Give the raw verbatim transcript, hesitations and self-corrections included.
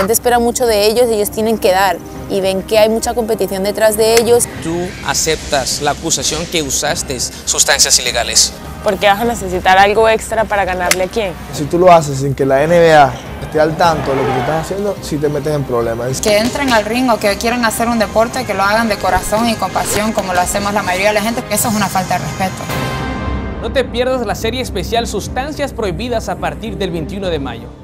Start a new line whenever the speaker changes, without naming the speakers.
gente espera mucho de ellos y ellos tienen que dar, y ven que hay mucha competición detrás de ellos.
¿Tú aceptas la acusación que usaste sustancias ilegales?
¿Por qué vas a necesitar algo extra para ganarle a quién?
Si tú lo haces sin que la N B A esté al tanto de lo que tú estás haciendo, sí te metes en problemas.
Que entren al ring o que quieran hacer un deporte, que lo hagan de corazón y con pasión como lo hacemos la mayoría de la gente, eso es una falta de respeto.
No te pierdas la serie especial Sustancias Prohibidas a partir del veintiuno de mayo.